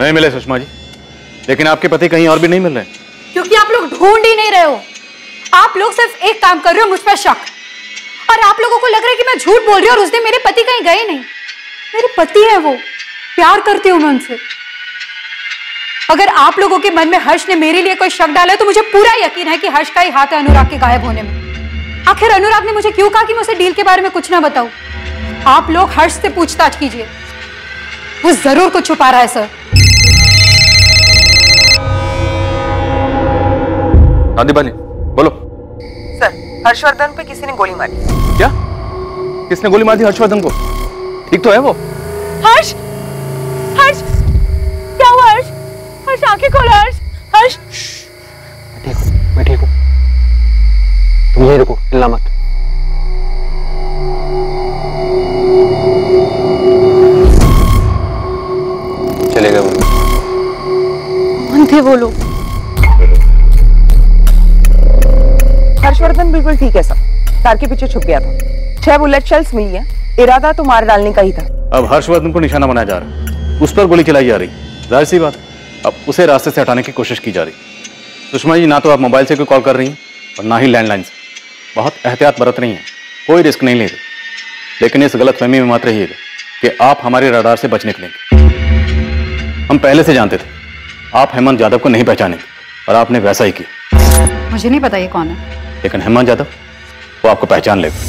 नहीं मिले सुषमा जी, लेकिन आपके पति कहीं और भी नहीं मिल रहे। क्योंकि आप लोग ढूंढ ही नहीं रहे हो। आप लोग सिर्फ एक काम कर रहे हो, मुझ पर शक। और आप लोगों को लग रहा है कि मैं झूठ बोल रही हूँ और उस दिन मेरे पति कहीं गए नहीं। मेरे पति है, वो प्यार करती हूँ मैं उनसे। अगर आप लोगों के मन में हर्ष ने मेरे लिए कोई शक डाला है तो मुझे पूरा यकीन है कि हर्ष का ही हाथ है अनुराग के गायब होने में। आखिर अनुराग ने मुझे क्यों कहा कि मैं उसे डील के बारे में कुछ ना बताऊं? आप लोग हर्ष से पूछताछ कीजिए, वो जरूर कुछ छुपा रहा है सर। संदीप वाली बोलो। सर, हर्षवर्धन पे किसी ने गोली मारी। क्या? किसने गोली मारी हर्षवर्धन को? ठीक तो है वो? हर्ष, हर्ष, क्या हुआ हर्ष? हर्ष आंखें खोलो हर्ष, हर्ष। मैं ठीक हूँ। तुम यहीं रुको, हिलना मत। चले गए वो। कौन थे वो लोग? हर्षवर्धन बिल्कुल ठीक है सर, कार के पीछे छुप गया था। 6 बुलेट शेल्स मिली है, इरादा तो मार डालने का ही था। अब हर्षवर्धन को निशाना बनाया जा रहा है, उस पर गोली चलाई जा रही। जाहिर सी बात, अब उसे रास्ते से हटाने की कोशिश की जा रही। सुषमा जी, ना तो आप मोबाइल से कोई कॉल कर रही हैं और ना ही लैंडलाइन से। बहुत एहतियात बरत रही हैं, कोई रिस्क नहीं ले रही। लेकिन इस गलतफहमी में मत रहिएगा कि आप हमारे रडार से बच निकलेंगे। हम पहले से जानते थे आप हेमंत यादव को नहीं पहचानेंगे और आपने वैसा ही किया। मुझे नहीं पता ये कौन है, लेकिन हेमंत यादव वो आपको पहचान लेगा।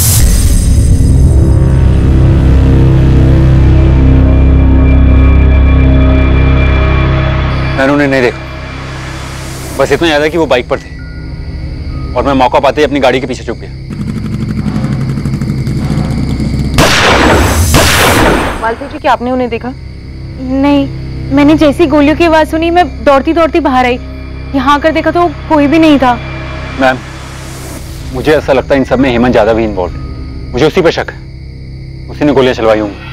मैंने उन्हें नहीं देखा, बस इतना याद है कि वो बाइक पर थे और मैं मौका पाते ही अपनी गाड़ी के पीछे छुप गया। मालती जी, क्या आपने उन्हें देखा? नहीं, मैंने जैसी गोलियों की आवाज सुनी मैं दौड़ती दौड़ती बाहर आई। यहाँ आकर देखा तो कोई भी नहीं था। मैम, मुझे ऐसा लगता है इन सब में हेमंत यादव भी इन्वॉल्व है। मुझे उसी पर शक है, उसी ने गोलियां चलवाई होंगी।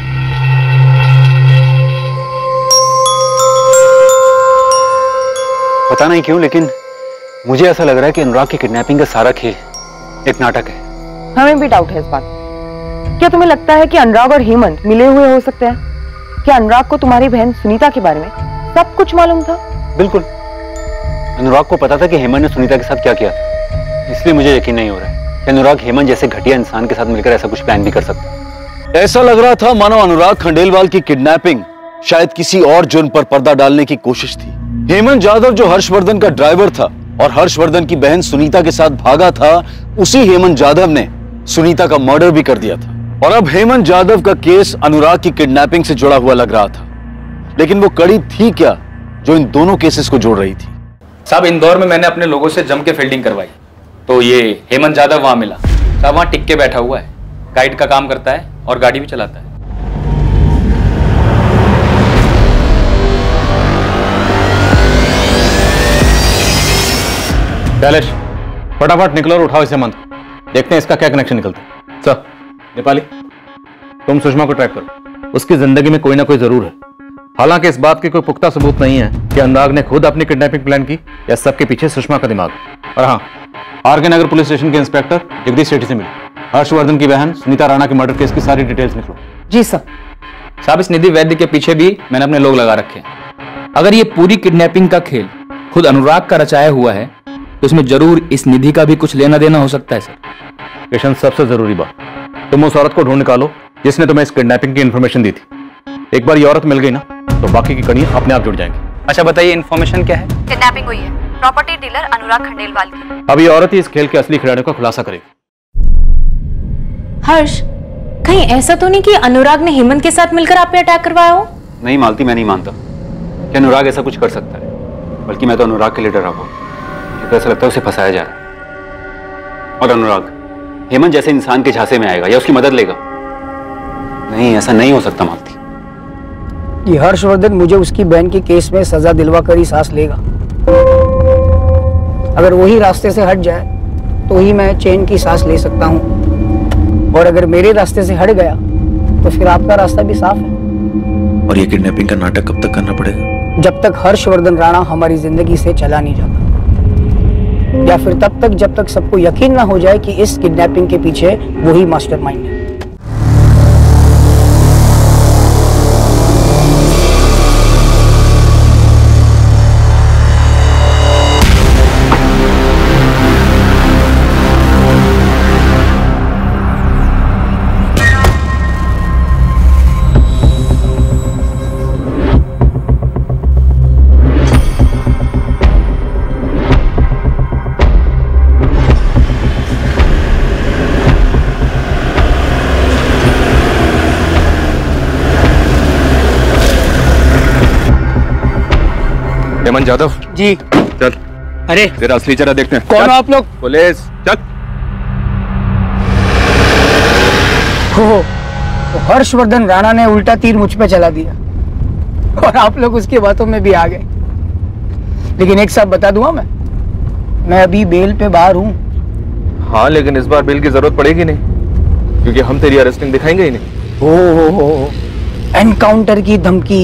पता नहीं क्यों, लेकिन मुझे ऐसा लग रहा है कि अनुराग की किडनैपिंग का सारा खेल एक नाटक है। हमें भी डाउट है इस बात। क्या तुम्हें लगता है कि अनुराग और हेमंत मिले हुए हो सकते हैं? क्या अनुराग को तुम्हारी बहन सुनीता के बारे में सब कुछ मालूम था? बिल्कुल, अनुराग को पता था कि हेमंत ने सुनीता के साथ क्या किया था। इसलिए मुझे यकीन नहीं हो रहा है कि अनुराग हेमंत जैसे घटिया इंसान के साथ मिलकर ऐसा कुछ प्लान भी कर सकता। ऐसा लग रहा था मानो अनुराग खंडेलवाल की किडनैपिंग शायद किसी और जुर्म पर पर्दा डालने की कोशिश थी। हेमंत यादव जो हर्षवर्धन का ड्राइवर था और हर्षवर्धन की बहन सुनीता के साथ भागा था, उसी हेमंत यादव ने सुनीता का मर्डर भी कर दिया था। और अब हेमंत यादव का केस अनुराग की किडनैपिंग से जुड़ा हुआ लग रहा था। लेकिन वो कड़ी थी क्या जो इन दोनों केसेस को जोड़ रही थी? साहब, इंदौर में मैंने अपने लोगों से जम के फील्डिंग करवाई तो ये हेमंत यादव वहां मिला। साहब, वहां टिक के बैठा हुआ है, गाइड का काम करता है और गाड़ी भी चलाता है। कैलेश, फटाफट निकलो और उठाओ इसे हेमंत को, देखते हैं इसका क्या कनेक्शन निकलता है। सर नेपाली, तुम सुषमा को ट्रैक करो, उसकी जिंदगी में कोई ना कोई जरूर है। हालांकि इस बात के कोई पुख्ता सबूत नहीं है कि अनुराग ने खुद अपनी किडनैपिंग प्लान की या सबके पीछे सुषमा का दिमाग। और हाँ, R K Nagar police station के इंस्पेक्टर जगदीश सेठी से मिले, हर्षवर्धन की बहन सुनीता राणा के मर्डर केस की सारी डिटेल्स निकलो। जी सर। साहब, इस निधि वैद्य के पीछे भी मैंने अपने लोग लगा रखे हैं। अगर ये पूरी किडनैपिंग का खेल खुद अनुराग का रचाया हुआ है तो इसमें जरूर इस निधि का भी कुछ लेना देना हो सकता है। सर किशन, सबसे जरूरी बात, तुम उस औरत को ढूंढ निकालो जिसने तुम्हें इस किडनैपिंग की इन्फॉर्मेशन दी थी। एक बार ये औरत मिल गई ना तो बाकी की कड़ियां अपने आप जुड़ जाएंगी। अच्छा बताइए, इन्फॉर्मेशन क्या है? किडनैपिंग हुई है, प्रॉपर्टी डीलर अनुराग खंडेलवाल की। अब ये औरत ही इस खेल के असली खिलाड़ियों का खुलासा करेगी। हर्ष, कहीं ऐसा तो नहीं कि अनुराग ने हेमंत के साथ मिलकर आप पे अटैक करवाया हो? नहीं मालती, मैं नहीं मानता कि अनुराग ऐसा कुछ कर सकता है। बल्कि मैं तो अनुराग के लिए डरा हुआ। तो ऐसा लगता है उसे फंसाया जा रहा है और अनुराग हेमंत जैसे इंसान के झांसे में आएगा या उसकी मदद लेगा। नहीं, ऐसा नहीं हो सकता मालती। ये हर्षवर्धन मुझे उसकी बहन के केस में सजा दिलवा कर ही सांस लेगा। अगर वही रास्ते से हट जाए तो ही मैं चैन की सांस ले सकता हूँ, और अगर मेरे रास्ते से हट गया तो फिर आपका रास्ता भी साफ है। और ये किडनैपिंग का नाटक कब तक करना पड़ेगा? जब तक हर्षवर्धन राणा हमारी जिंदगी से चला नहीं जाता, या फिर तब तक जब तक सबको यकीन ना हो जाए कि इस किडनैपिंग के पीछे वही मास्टरमाइंड है। हेमंत यादव जी। चल अरे तेरा असली चेहरा देखते हैं। कौन हो आप लोग? पुलिस चल। हो तो हर्षवर्धन राणा ने उल्टा तीर मुझ पे चला दिया और आप लोग उसकी बातों में भी आ गए। लेकिन एक साथ बता दूंगा, मैं अभी बेल पे बाहर हूँ। हाँ लेकिन इस बार बेल की जरूरत पड़ेगी नहीं, क्योंकि हम तेरी अरेस्टिंग दिखाएंगे ही नहीं। हो एनकाउंटर की धमकी।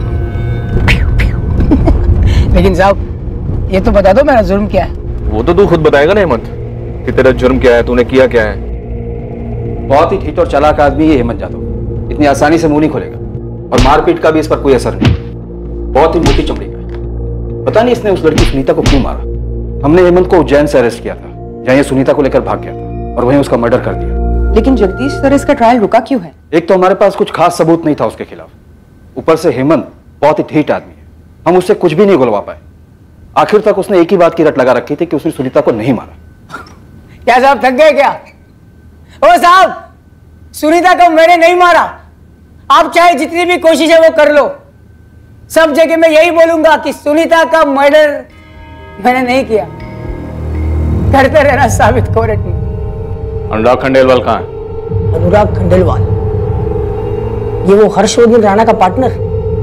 लेकिन साहब ये तो बता दो मेरा जुर्म क्या है? वो तो तू खुद बताएगा ना हेमंत कि तेरा जुर्म क्या है, तूने किया क्या है। बहुत ही ठीक और चालाक आदमी है हेमंत यादव, इतनी आसानी से मुंह नहीं खोलेगा और मारपीट का भी इस पर कोई असर नहीं। बहुत ही मोटी चमड़ी का है। पता नहीं इसने उस लड़की सुनीता को क्यों मारा। हमने हेमंत को उज्जैन से अरेस्ट किया था, जहां ये सुनीता को लेकर भाग गया था और वहीं उसका मर्डर कर दिया। लेकिन जगदीश सर, इसका ट्रायल रुका क्यों है? एक तो हमारे पास कुछ खास सबूत नहीं था उसके खिलाफ, ऊपर से हेमंत बहुत ही ढीठ आदमी है, हम उससे कुछ भी नहीं गुलवा पाए। आखिर तक उसने एक ही बात की रट लगा रखी थी कि उसने सुनीता को नहीं मारा। क्या साहब थक गए क्या? ओ साहब, सुनीता को मैंने नहीं मारा। आप चाहे जितनी भी कोशिश है वो कर लो, सब जगह मैं यही बोलूंगा कि सुनीता का मर्डर मैंने नहीं किया। करते रहना साबित कोर्ट में। अनुराग खंडेलवाल कहाँ है? अनुराग खंडेलवाल, ये वो हर्षवर्धन राणा का पार्टनर?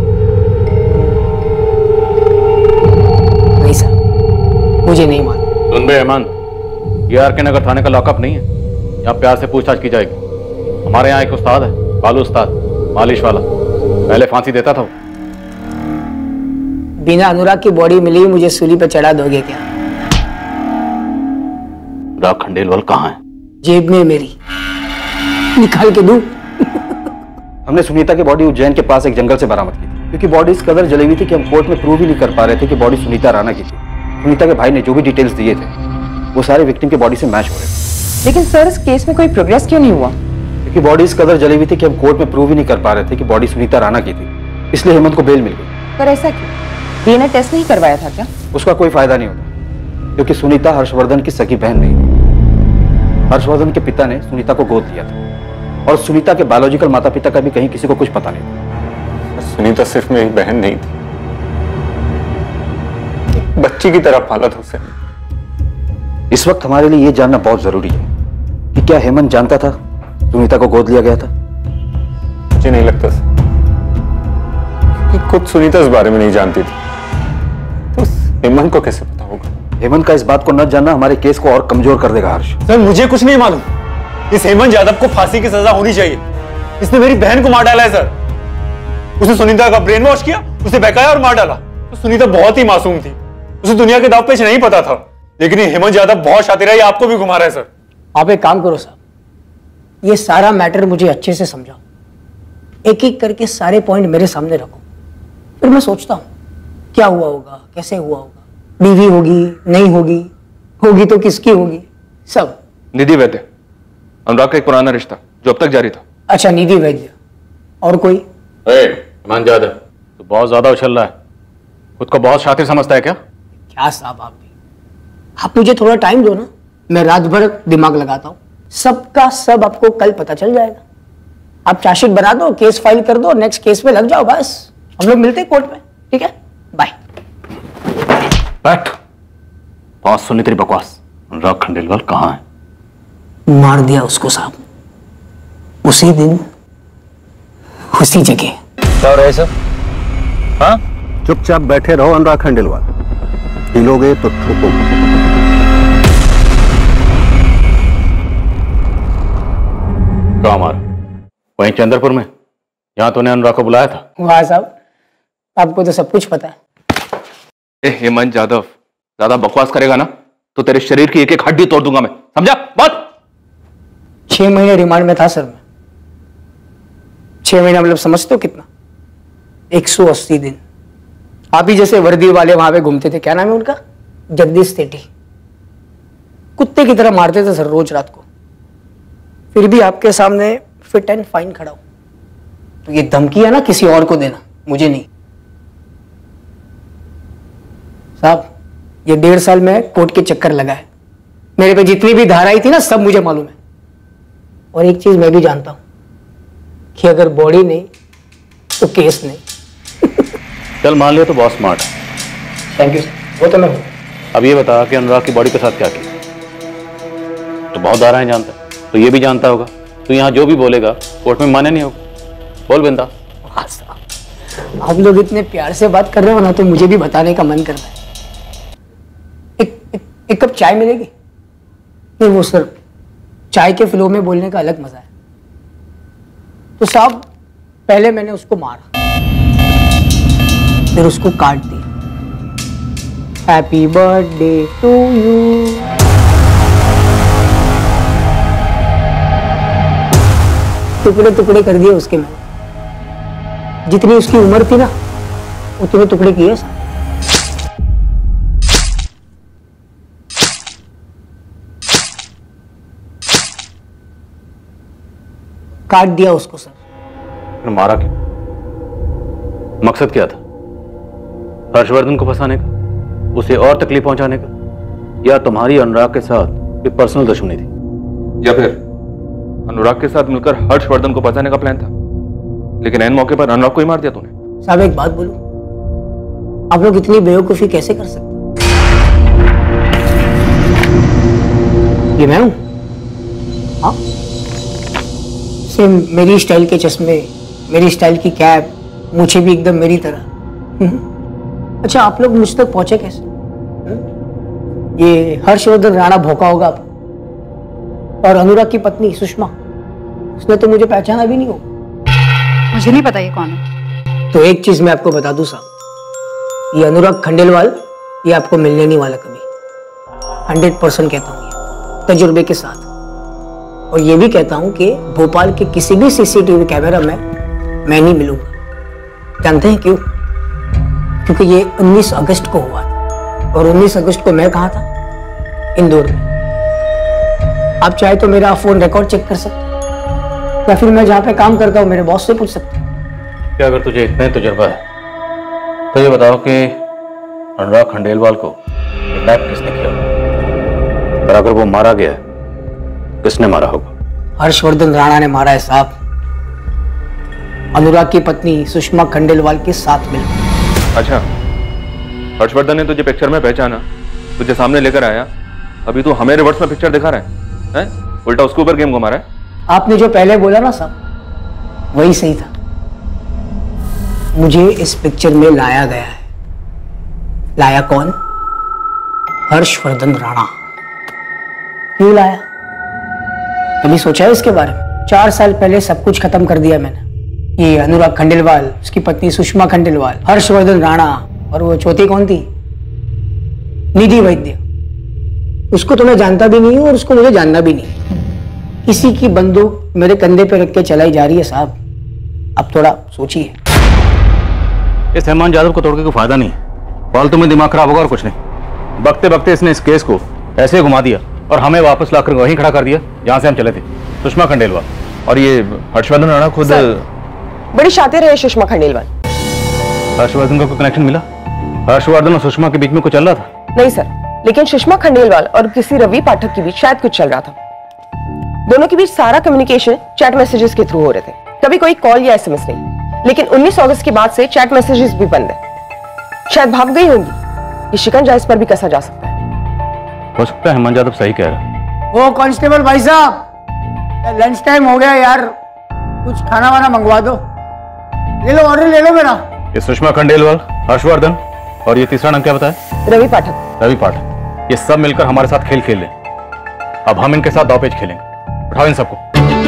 नहीं सर, मुझे नहीं मालूम। सुन बे हेमंत, ये आर.के. नगर थाने का लॉकअप नहीं है, यहाँ प्यार से पूछताछ की जाएगी। हमारे यहाँ एक उस्ताद है, बालू उस्ताद, मालिश वाला, पहले फांसी देता था। बिना अनुराग की बॉडी मिली मुझे सूली पे चढ़ा दोगे क्या? अनुराग खंडेलवाल कहाँ है? जेब में मेरी, निकाल के दूं? हमने सुनीता की बॉडी उज्जैन के पास एक जंगल से बरामद की थी, क्योंकि बॉडी इस कदर जली हुई थी कि हम कोर्ट में प्रूव ही नहीं कर पा रहे थे कि बॉडी सुनीता राणा की थी। सुनीता के भाई ने जो भी डिटेल्स दिए थे वो सारे विक्टिम के बॉडी से मैच हो रहे थे। लेकिन सर, इस केस में कोई प्रोग्रेस क्यों नहीं हुआ? क्योंकि बॉडी इस कदर जली हुई थी कि हम कोर्ट में प्रूव ही नहीं कर पा रहे थे कि बॉडी सुनीता राणा की थी, इसलिए हेमंत को बेल मिल गई। पर ऐसा क्यों? डीएनए टेस्ट नहीं करवाया था क्या? उसका कोई फायदा नहीं होता, क्योंकि सुनीता हर्षवर्धन की सगी बहन नहीं थी। हर्षवर्धन के पिता ने सुनीता को गोद लिया था और सुनीता के बायोलॉजिकल माता पिता का भी कहीं किसी को कुछ पता नहीं था। सुनीता सिर्फ मेरी बहन नहीं थी, बच्ची की तरह पाला था उसे। इस वक्त हमारे लिए यह जानना बहुत जरूरी है कि क्या हेमंत जानता था सुनीता को गोद लिया गया था? मुझे नहीं लगता कि खुद सुनीता इस बारे में नहीं जानती थी, तो हेमंत को कैसे पता होगा? हेमंत का इस बात को न जानना हमारे केस को और कमजोर कर देगा हर्ष। सर मुझे कुछ नहीं मालूम, इस हेमंत यादव को फांसी की सजा होनी चाहिए। इसने मेरी बहन को मार डाला है सर। उसने सुनीता का ब्रेन वॉश किया, उसे बहकाया और मार डाला। तो सुनीता बहुत ही मासूम थी, उसे दुनिया के दाव पेच नहीं पता था। लेकिन ये हेमंत यादव बहुत शातिर है, ये आपको भी घुमा रहा है सर। आप एक काम करो साहब, ये सारा मैटर मुझे अच्छे से समझाओ, एक एक करके सारे पॉइंट मेरे सामने रखो, फिर मैं सोचता हूं क्या हुआ होगा, कैसे हुआ होगा, बीवी होगी नहीं होगी, होगी तो किसकी होगी, सब। निधि वैद्य, अनुराग का एक पुराना रिश्ता जो अब तक जारी था। अच्छा, निधि वैद्य। और कोई? हेमंत यादव, तो बहुत ज्यादा उछल रहा है, खुद को बहुत शातिर समझता है क्या? क्या साहब आप भी, आप मुझे थोड़ा टाइम दो ना, मैं रात भर दिमाग लगाता हूं, सबका सब आपको कल पता चल जाएगा। आप चार्जशीट बना दो, केस फाइल कर दो, नेक्स्ट केस पे लग जाओ, बस हम लोग मिलते हैं कोर्ट में, ठीक है? बाय। बैठ, बहुत सुनी तेरी बकवास। अनुराग खंडेलवाल कहाँ है? मार दिया उसको साहब, उसी दिन उसी जगह। क्या हो रहा है सर? हाँ, चुपचाप बैठे रहो अनुराग खंडेलवाल, हिलोगे तो ठोकोगे। कहाँ मारा? वहीं चंद्रपुर में, यहाँ तूने अनुराग को बुलाया था? वाह साहब, आपको तो सब कुछ पता है। हेमंत यादव, ज्यादा बकवास करेगा ना तो तेरे शरीर की एक एक हड्डी तोड़ दूंगा मैं, समझा बात? 6 महीने रिमांड में था सर मैं। 6 महीना मतलब समझते हो कितना? 180 दिन। आप ही जैसे वर्दी वाले वहां पे घूमते थे, क्या नाम है उनका? जगदीश सेठी। कुत्ते की तरह मारते थे सर रोज रात को, फिर भी आपके सामने फिट एंड फाइन खड़ा हूं। तो ये धमकी है ना किसी और को देना, मुझे नहीं। साहब, ये 1.5 साल में कोर्ट के चक्कर लगा है, मेरे पे जितनी भी धाराएं थी ना सब मुझे मालूम है। और एक चीज मैं भी जानता हूं कि अगर बॉडी नहीं तो केस नहीं। चल मान लिया तो बहुत स्मार्ट है, थैंक यू सर, वो तो मैं हूँ। अब ये बता कि अनुराग की बॉडी के साथ क्या किया? तो बहुत दारा है जानता है, तो ये भी जानता होगा, तो यहाँ जो भी बोलेगा कोर्ट में माने नहीं होगा। बोल बिंदा। आप लोग इतने प्यार से बात कर रहे हो ना, तो मुझे भी बताने का मन कर रहा है। एक कप चाय मिलेगी? नहीं वो सर, चाय के फ्लो में बोलने का अलग मजा है। तो साहब, पहले मैंने उसको मारा, फिर उसको काट दिया। Happy birthday to you. टुकड़े टुकड़े कर दिए उसके मैंने। जितनी उसकी उम्र थी ना, उतने टुकड़े किए साहब। काट दिया उसको सर। मारा क्यों? मकसद क्या था? हर्षवर्धन को फंसाने का, उसे और तकलीफ पहुंचाने का, या तुम्हारी अनुराग के साथ कोई पर्सनल दुश्मनी थी? या फिर अनुराग के साथ मिलकर हर्षवर्धन को फंसाने का प्लान था, लेकिन ऐन मौके पर अनुराग को ही मार दिया तूने? साहब एक बात बोलूं, आप लोग इतनी बेवकूफी कैसे कर सकते? ये मैं हूं? हाँ, सेम मेरी स्टाइल के चश्मे, मेरी स्टाइल की कैप, मुझे भी एकदम मेरी तरह। अच्छा, आप लोग मुझ तक पहुंचे कैसे? ये हर्षवर्धन राणा भौंका होगा आप, और अनुराग की पत्नी सुषमा, उसने तो मुझे पहचाना भी नहीं होगा। मुझे नहीं पता ये कौन है। तो एक चीज मैं आपको बता दूं साहब, ये अनुराग खंडेलवाल, ये आपको मिलने नहीं वाला कभी। 100% कहता हूँ, ये तजुर्बे के साथ। और ये भी कहता हूं कि भोपाल के किसी भी सीसीटीवी कैमरा में मैं नहीं मिलूंगा। जानते हैं क्यों? क्योंकि ये 19 अगस्त को हुआ था, और 19 अगस्त को मैं कहाँ था? इंदौर में। आप चाहे तो मेरा फोन रिकॉर्ड चेक कर सकते हैं, या फिर मैं जहाँ पे काम करता हूँ मेरे बॉस से पूछ सकते हैं। क्या अगर तुझे इतना तजुर्बा है तो ये बताओ कि अनुराग खंडेलवाल को किडनैप किसने किया? और अगर वो मारा गया है, किसने मारा होगा? हर्षवर्धन राणा ने मारा है साहब, अनुराग की पत्नी सुषमा खंडेलवाल के साथ मिलकर। अच्छा, हर्षवर्धन ने तुझे पिक्चर में पहचाना, तुझे सामने लेकर आया, अभी तू हमें रिवर्स में पिक्चर दिखा रहा है? उल्टा उसके ऊपर गेम घुमा रहा है। आपने जो पहले बोला ना साहब, वही सही था। मुझे इस पिक्चर में लाया गया है। लाया कौन? हर्षवर्धन राणा। क्यों लाया? कभी सोचा है इसके बारे में? 4 साल पहले सब कुछ खत्म कर दिया मैंने। ये अनुराग खंडेलवाल, उसकी पत्नी सुषमा खंडेलवाल, हर्षवर्धन राणा, और वो चौथी कौन थी? निधि वैद्य। उसको तो मैं जानता भी नहीं हूं, और उसको मुझे जानना भी नहीं। किसी की बंदूक मेरे कंधे पे रख के चलाई जा रही है साहब। अब थोड़ा सोचिए। इस हेमंत यादव को तोड़ने का फायदा नहीं, फालतू में दिमाग खराब होगा और कुछ नहीं। बकते बकते इसने इस केस को ऐसे घुमा दिया और हमें वापस लाकर वहीं खड़ा कर दिया जहां से हम चले थे। सुषमा खंडेलवाल और ये हर्षवर्धन राणा खुद बड़ी शातिर है सुषमा खंडेलवाल। हर्षवर्धन का कोई कनेक्शन मिला? हर्षवर्धन और सुषमा के बीच में कुछ चल रहा था? नहीं सर, लेकिन सुषमा खंडेलवाल और किसी रवि पाठक के बीच शायद कुछ चल रहा था। दोनों के बीच सारा कम्युनिकेशन चैट मैसेजेस के थ्रू हो रहे थे, कभी कोई कॉल या एसएमएस नहीं। लेकिन 19 अगस्त के बाद से चैट मैसेजेस भी बंद है। शायद भाग गई होंगी। ये शिकंजा इस पर भी कसा जा सकता है। हो सकता है हेमंत यादव सही कह रहा है। ओ कांस्टेबल भाई साहब, लंच टाइम हो गया यार, कुछ खाना वाना मंगवा दो। ले लो, ऑर्डर ले लो मेरा। ये सुषमा खंडेलवाल, हर्षवर्धन और ये तीसरा नाम क्या बताया? रवि पाठक। रवि पाठक। ये सब मिलकर हमारे साथ खेल खेल लें। अब हम इनके साथ दांवपेच खेलेंगे। उठाओ इन सबको।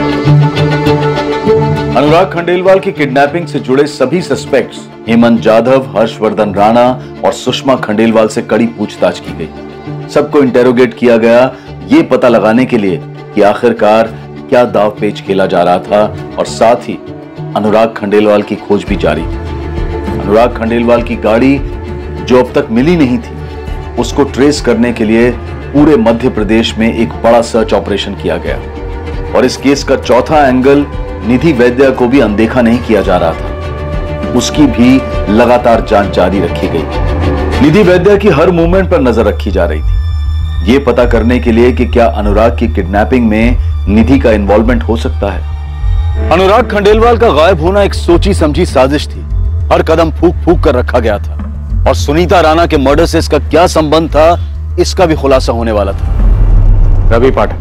अनुराग खंडेलवाल की किडनैपिंग से जुड़े सभी सस्पेक्ट्स हेमंत यादव, हर्षवर्धन राणा और सुषमा खंडेलवाल से कड़ी पूछताछ की गई। सबको इंटेरोगेट किया गया, ये पता लगाने के लिए कि आखिरकार क्या दांवपेच खेला जा रहा था, और साथ ही अनुराग खंडेलवाल की खोज भी जारी थी। अनुराग खंडेलवाल की गाड़ी जो अब तक मिली नहीं थी, उसको ट्रेस करने के लिए पूरे मध्य प्रदेश में एक बड़ा सर्च ऑपरेशन किया गया, और इस केस का चौथा एंगल निधि वैद्य को भी अनदेखा नहीं किया जा रहा था। उसकी भी लगातार जांच जारी रखी गई। निधि वैद्य की हर मूवमेंट पर नजर रखी जा रही थी, यह पता करने के लिए कि क्या अनुराग की किडनैपिंग में निधि का इन्वॉल्वमेंट हो सकता है। अनुराग खंडेलवाल का गायब होना एक सोची समझी साजिश थी। हर कदम फूक फूक कर रखा गया था। और सुनीता राणा के मर्डर से इसका क्या संबंध था, इसका भी खुलासा होने वाला था। रवि पाठक,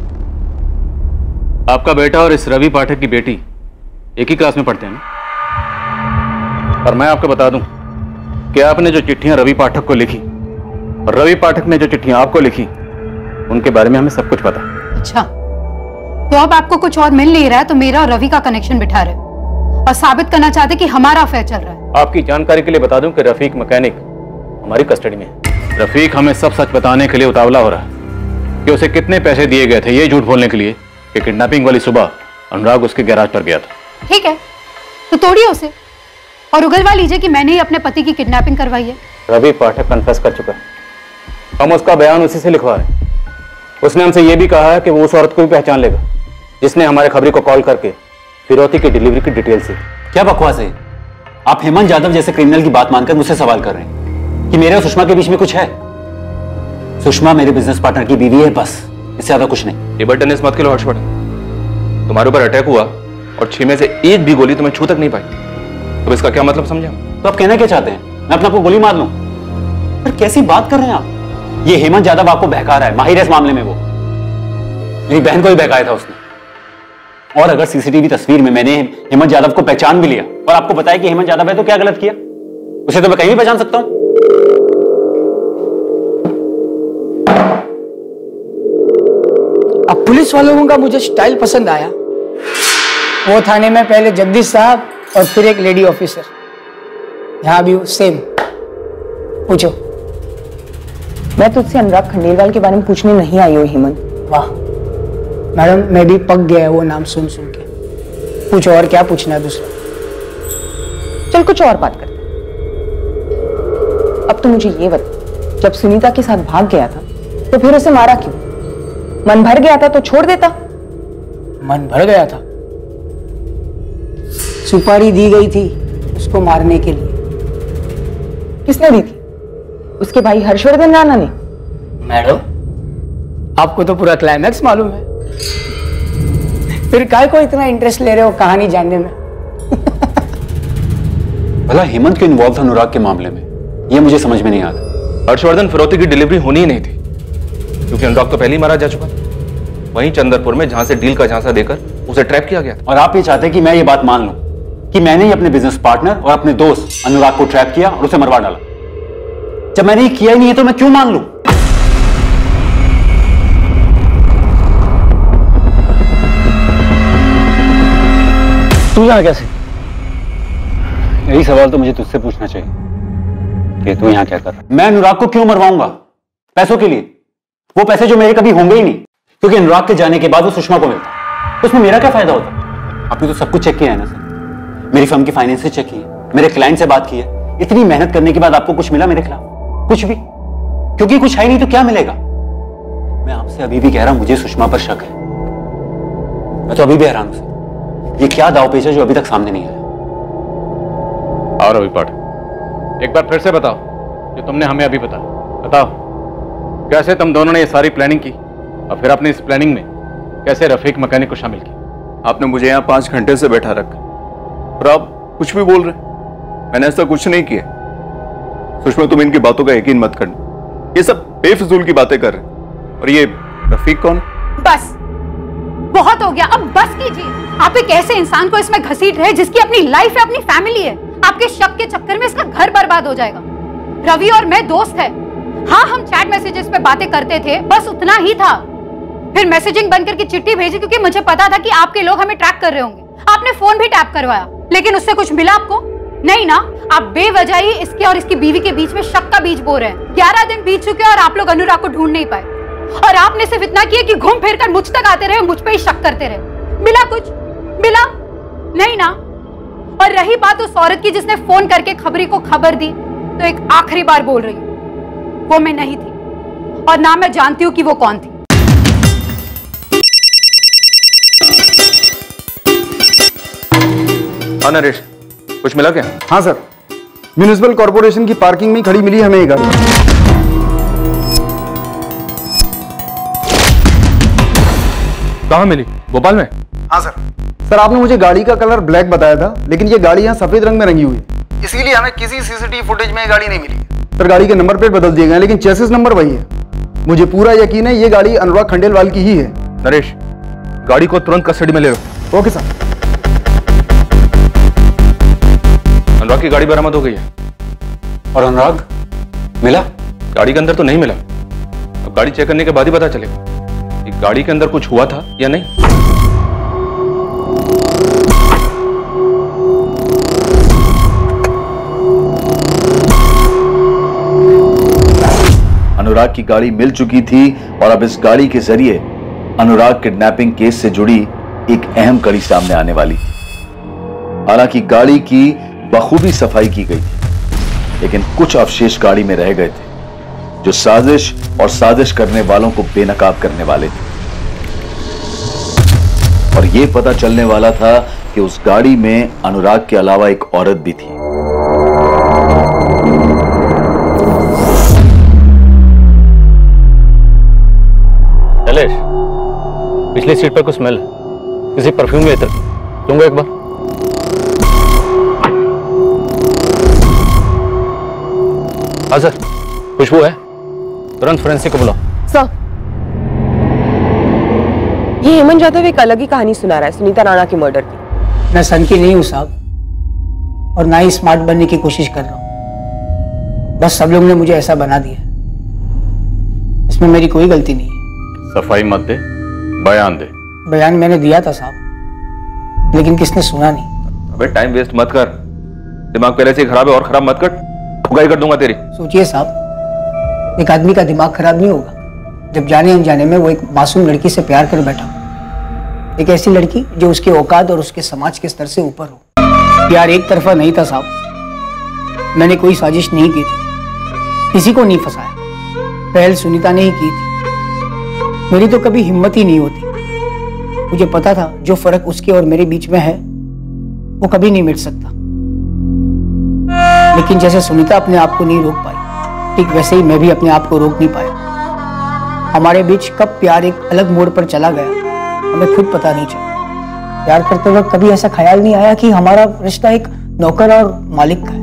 आपका बेटा और इस रवि पाठक की बेटी एक ही क्लास में पढ़ते हैं ना? और मैं आपको बता दूं कि आपने जो चिट्ठियां रवि पाठक को लिखी और रवि पाठक ने जो चिट्ठियां आपको लिखी, उनके बारे में हमें सब कुछ पता। अच्छा, तो अब आपको कुछ और मिल नहीं रहा है तो मेरा और रवि का कनेक्शन बिठा रहे हो और साबित करना चाहते कि हमारा अफेयर चल रहा है। आपकी जानकारी के लिए बता दूं कि रफीक मैकेनिक हमारी कस्टडी में है। रफीक हमें सब सच बताने के लिए उतावला हो रहा है कि उसे कितने पैसे दिए गए थे ये झूठ बोलने के लिए कि किडनैपिंग वाली सुबह अनुराग उसके गैराज पर गया था। ठीक है, तो तोड़िए उसे और उगलवा लीजिए कि मैंने ही अपने पति की किडनैपिंग करवाई है। रवि पाठक कन्फेस कर चुका है, हम उसका बयान उसी से लिखवा रहे हैं। उसने हमसे यह भी कहा है कि वो उस औरत को भी पहचान लेगा जिसने हमारे खबरी को कॉल करके फिरौती की डिलीवरी की डिटेल से। क्या बकवास है? आप हेमंत यादव जैसे क्रिमिनल की बात मानकर मुझसे सवाल कर रहे हैं कि मेरे और सुषमा के बीच में कुछ है। सुषमा मेरे बिजनेस पार्टनर की बीवी है, बस, इससे ज्यादा कुछ नहीं। ये बटन मत खेलो हर्षवर्धन, तुम्हारे ऊपर अटैक हुआ और 6 में से एक भी गोली तुम्हें छू तक नहीं पाई, तो इसका क्या मतलब समझा? तो आप कहना क्या चाहते हैं? मैं अपने आपको गोली मार लूं? पर कैसी बात कर रहे हैं आप? ये हेमंत यादव आपको बहका रहा है, माहिर है इस मामले में। वो मेरी बहन को ही बहकाया था उसने। और अगर सीसीटीवी तस्वीर में मैंने हेमंत यादव को पहचान भी लिया और आपको बताया कि हेमंत यादव है, तो क्या गलत किया? उसे तो मैं कहीं भी पहचान सकता हूं। अब पुलिस वालों का मुझे स्टाइल पसंद आया। वो थाने में पहले जगदीश साहब और फिर एक लेडी ऑफिसर, यहां भी सेम। पूछो। मैं तुझसे अनुराग खंडेलवाल के बारे में पूछने नहीं आई हूँ हेमंत। वाह मैडम, मैं भी पक गया है वो नाम सुन सुन के। पूछो, और क्या पूछना है दूसरा? चल कुछ और बात करते हैं। अब तो मुझे ये बता, जब सुनीता के साथ भाग गया था तो फिर उसे मारा क्यों? मन भर गया था तो छोड़ देता। मन भर गया था? सुपारी दी गई थी उसको मारने के लिए। किसने दी थी? उसके भाई हर्षवर्धन राणा ने। मैडम, आपको तो पूरा क्लाइमैक्स मालूम है, फिर काय को इतना इंटरेस्ट ले रहे हो कहानी जानने में? भला हेमंत क्यों इन्वॉल्व था अनुराग के मामले में, ये मुझे समझ में नहीं आ रहा। हर्षवर्धन फिरौती की डिलीवरी होनी ही नहीं थी क्योंकि अनुराग तो पहले ही मारा जा चुका था। वहीं चंद्रपुर में जहां से डील का झांसा देकर उसे ट्रैप किया गया। और आप ये चाहते हैं कि मैं ये बात मान लूं कि मैंने ही अपने बिजनेस पार्टनर और अपने दोस्त अनुराग को ट्रैप किया और उसे मरवा डाला? जब मैंने ये किया ही नहीं है तो मैं क्यों मान लूं? तू यहाँ कैसे? यही सवाल तो मुझे तुझसे पूछना चाहिए कि तू यहाँ क्या कर रहा है? मैं अनुराग को क्यों मरवाऊंगा? पैसों के लिए। वो पैसे जो मेरे कभी होंगे ही नहीं, क्योंकि अनुराग के जाने के बाद वो सुषमा को मिलता, तो उसमें मेरा क्या फायदा होता? आपने तो सब कुछ चेक किया है ना सर? मेरी फर्म की फाइनेंस चेक की है, मेरे क्लाइंट से बात की है। इतनी मेहनत करने के बाद आपको कुछ मिला मेरे खिलाफ? कुछ भी? क्योंकि कुछ है नहीं तो क्या मिलेगा? मैं आपसे अभी भी कह रहा हूं, मुझे सुषमा पर शक है। मैं तो अभी भी हैरान हूं। ये क्या दांवपेच है जो अभी तक सामने नहीं आया? और रवि पाठक, एक बार फिर से बताओ जो तुमने हमें अभी बताओ। कैसे तुम दोनों ने ये सारी प्लानिंग की और फिर अपनी इस प्लानिंग में कैसे रफीक मैकेनिक को शामिल किया? आपने मुझे यहाँ 5 घंटे से बैठा रखा और आप कुछ भी बोल रहे? मैंने ऐसा कुछ नहीं किया। सुषमा, तुम इनकी बातों का यकीन मत करना, ये सब बेफिजूल की बातें कर रहे। और ये रफीक कौन है? बस बहुत हो गया, अब बस कीजिए। आप एक ऐसे इंसान को इसमें घसीट रहे जिसकी अपनी लाइफ है, अपनी फैमिली है। आपके शक के चक्कर में इसका घर बर्बाद हो जाएगा। रवि और मैं दोस्त हैं। हाँ, हम चैट मैसेजेस पे बातें करते थे, बस उतना ही था। फिर मैसेजिंग बंद करके चिट्ठी भेजी क्योंकि मुझे पता था कि आपके लोग हमें ट्रैक कर रहे होंगे। आपने फोन भी टैप करवाया, लेकिन उससे कुछ मिला आपको? नहीं ना। आप बेवजह ही इसके और इसकी बीवी के बीच में शक का बीज बो रहे हैं। 11 दिन बीत चुके और आप लोग अनुराग को ढूंढ नहीं पाए। और आपने सिर्फ इतना किया कि घूम फिर कर मुझ तक आते रहे, मुझ पे ही शक करते रहे। मिला कुछ? मिला नहीं ना। और रही बात उस औरत की जिसने फोन करके खबरी को खबर दी, तो एक आखिरी बार बोल रही हूं, वो मैं नहीं थी और ना मैं जानती हूं कि वो कौन थी। हाँ नरेश, कुछ मिला क्या? हाँ सर, म्युनिसिपल कॉर्पोरेशन की पार्किंग में खड़ी मिली हमें ये गाड़ी। कहाँ मिली? भोपाल में? हाँ सर। सर, आपने मुझे गाड़ी का कलर ब्लैक बताया था, लेकिन ये गाड़ी यहाँ सफेद रंग में रंगी हुई है। इसीलिए हमें किसी सीसीटीवी फुटेज में ये गाड़ी नहीं मिली। सर गाड़ी के नंबर प्लेट बदल दिए गए लेकिन चेसिस नंबर वही है। मुझे पूरा यकीन है ये गाड़ी अनुराग खंडेलवाल की ही है। नरेश, गाड़ी को तुरंत कस्टडी में ले लो। Okay sir. अनुराग की गाड़ी बरामद हो गई है। और अनुराग मिला? गाड़ी के अंदर तो नहीं मिला, अब गाड़ी चेक करने के बाद ही पता चलेगा कि गाड़ी के अंदर कुछ हुआ था या नहीं। अनुराग की गाड़ी मिल चुकी थी और अब इस गाड़ी के जरिए अनुराग किडनैपिंग केस से जुड़ी एक अहम कड़ी सामने आने वाली थी। हालांकि गाड़ी की बखूबी सफाई की गई थी, लेकिन कुछ अवशेष गाड़ी में रह गए थे जो साजिश और साजिश करने वालों को बेनकाब करने वाले थे। और यह पता चलने वाला था कि उस गाड़ी में अनुराग के अलावा एक औरत भी थी। शैलेश, पिछली सीट पर कुछ स्मेल है, किसी परफ्यूम की तरह। लूंगा एक बार। हाँ सर, खुशबू है, तुरंत फोरेंसिक को बुलाओ। सर, ये हेमंत यादव एक अलग ही कहानी सुना रहा है सुनीता राणा के मर्डर की। मैं सन की नहीं हूं साहब, और ना ही स्मार्ट बनने की कोशिश कर रहा हूं। बस सब लोग ने मुझे ऐसा बना दिया, इसमें मेरी कोई गलती नहीं है। सफाई मत दे, बयान दे। बयान मैंने दिया था साहब, लेकिन किसने सुना नहीं। अबे टाइम वेस्ट मत कर, दिमाग पहले से खराब है और खराब मत कर, ठुकाई कर दूंगा तेरी। सोचिए साहब, एक आदमी का दिमाग खराब नहीं होगा जब जाने अनजाने में वो एक मासूम लड़की से प्यार कर बैठा, एक ऐसी लड़की जो उसके औकात और उसके समाज के स्तर से ऊपर हो। प्यार एक तरफा नहीं था साहब, मैंने कोई साजिश नहीं की थी, किसी को नहीं फंसाया, पहल सुनीता ने ही की थी। मेरी तो कभी हिम्मत ही नहीं होती। मुझे पता था जो फर्क उसके और मेरे बीच में है वो कभी नहीं मिट सकता, लेकिन जैसे सुनीता अपने आप को नहीं रोक पाई, ठीक वैसे ही मैं भी अपने आप को रोक नहीं पाया। हमारे बीच कब प्यार एक अलग मोड़ पर चला गया हमें खुद पता नहीं चला। प्यार करते वक्त कभी ऐसा ख्याल नहीं आया कि हमारा रिश्ता एक नौकर और मालिक का है।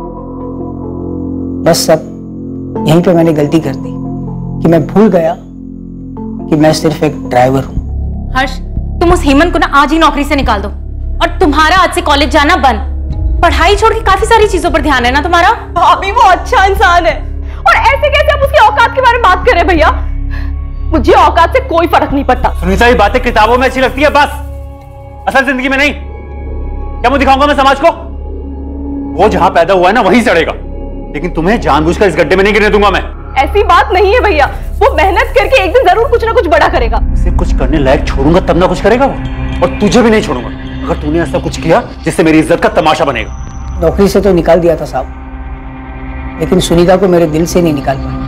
बस सब यहीं पे मैंने गलती कर दी कि मैं भूल गया कि मैं सिर्फ एक ड्राइवर हूं। हर्ष, तुम उस हेमंत को ना आज ही नौकरी से निकाल दो, और तुम्हारा आज से कॉलेज जाना बंद। पढ़ाई छोड़ के काफी सारी चीजों पर ध्यान है ना तुम्हारा। भाभी वो अच्छा इंसान है, और ऐसे कैसे आप उसकी औकात के बारे में बात करें भैया? मुझे औकात से कोई फर्क नहीं पड़ता। सुनीता, ये बातें किताबों में अच्छी लगती है बस, असल जिंदगी में नहीं। क्या मुझे दिखाऊंगा मैं समाज को? वो जहां पैदा हुआ है ना वहीं सड़ेगा, लेकिन तुम्हें जानबूझकर इस गड्ढे में नहीं गिरने दूंगा मैं। ऐसी बात नहीं है भैया, वो मेहनत करके एक दिन जरूर कुछ ना कुछ बड़ा करेगा। उसे कुछ करने लायक छोड़ूंगा तब ना कुछ करेगा वो, और तुझे भी नहीं छोड़ूंगा अगर तूने ऐसा कुछ किया जिससे मेरी इज्जत का तमाशा बनेगा। नौकरी से तो निकाल दिया था साहब, लेकिन सुनीता को मेरे दिल से नहीं निकाल पाया,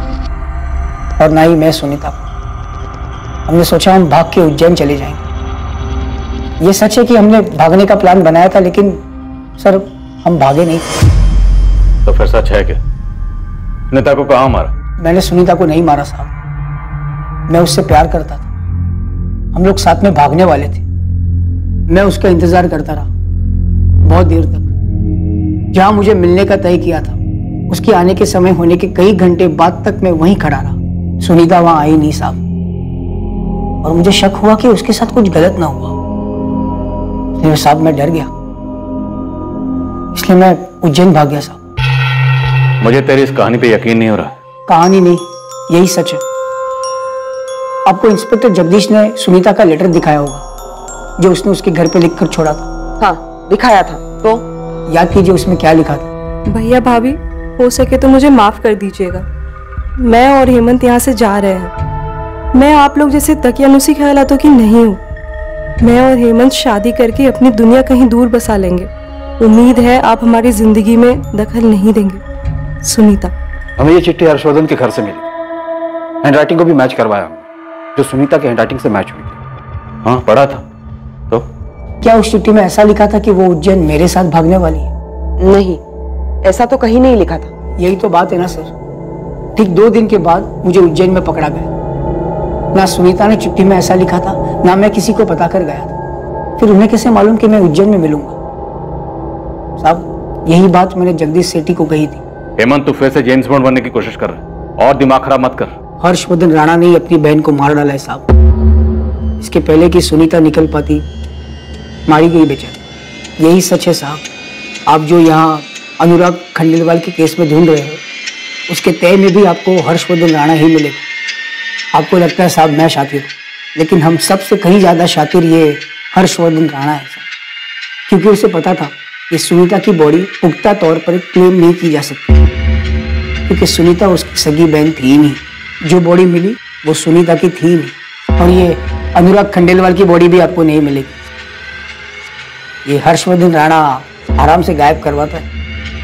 और ना ही मैं सुनीता को। हमने सोचा हम भाग के उज्जैन चले जाएंगे। ये सच है कि हमने भागने का प्लान बनाया था, लेकिन सर हम भागे नहीं। तो फिर सच है क्या? सुनीता को कहां मारा? मैंने सुनीता को नहीं मारा साहब, मैं उससे प्यार करता था। हम लोग साथ में भागने वाले थे। मैं उसका इंतजार करता रहा बहुत देर तक। जहां मुझे मिलने का तय किया था उसके आने के समय होने के कई घंटे बाद तक मैं वहीं खड़ा रहा। सुनीता वहां आई नहीं साहब, और मुझे शक हुआ कि उसके साथ कुछ गलत ना हुआ। इसलिए साहब मैं डर गया, इसलिए मैं उज्जैन भाग गया साहब। मुझे तेरी इस कहानी पे यकीन नहीं हो रहा। कहानी नहीं, यही सच है। आपको इंस्पेक्टर जगदीश ने सुनीता का लेटर दिखाया होगा जो उसने उसके घर पे लिखकर छोड़ा था। हाँ दिखाया था, तो याद कीजिए उसमें क्या लिखा था। भैया भाभी, हो सके तो मुझे माफ कर दीजिएगा। मैं और हेमंत यहाँ से जा रहे हैं। मैं आप लोग जैसे दकियानुसी ख्यालातों की नहीं हूँ। मैं और हेमंत शादी करके अपनी दुनिया कहीं दूर बसा लेंगे। उम्मीद है आप हमारी जिंदगी में दखल नहीं देंगे। सुनीता। हमें ये चिट्ठी हर्षवर्धन के घर से मिली, हैंडराइटिंग को भी मैच करवाया हमने, जो सुनीता के हैंडराइटिंग से मैच हुई थी। हाँ पढ़ा था। तो क्या उस चिट्ठी में ऐसा लिखा था कि वो उज्जैन मेरे साथ भागने वाली है? नहीं, ऐसा तो कहीं नहीं लिखा था। यही तो बात है ना सर। ठीक 2 दिन के बाद मुझे उज्जैन में पकड़ा गया। ना सुनीता ने चिट्ठी में ऐसा लिखा था, ना मैं किसी को बता कर गया था। फिर उन्हें कैसे मालूम कि मैं उज्जैन में मिलूंगा? साहब यही बात मैंने जगदीश सेठी को कही थी। हेमंत, तू फिर से जेम्स बॉन्ड बनने की कोशिश कर रहा है और दिमाग खराब मत कर। हर्षवर्धन राणा ने ही अपनी बहन को मार डाला है साहब। इसके पहले कि सुनीता निकल पाती, मारी गई बेचारी। यही सच है साहब। आप जो यहाँ अनुराग खंडेलवाल के केस में ढूंढ रहे हो, उसके तय में भी आपको हर्षवर्धन राणा ही मिलेगा। आपको लगता है साहब मैं शातिर हूँ, लेकिन हम सबसे कहीं ज्यादा शातिर ये हर्षवर्धन राणा है साहब, क्योंकि उसे पता था कि सुनीता की बॉडी पुख्ता तौर पर क्लेम नहीं की जा सकती, क्योंकि सुनीता उसकी सगी बहन थी ही नहीं। जो बॉडी मिली वो सुनीता की थी नहीं, और ये अनुराग खंडेलवाल की बॉडी भी आपको नहीं मिलेगी। ये हर्षवर्धन राणा आराम से गायब करवाता है।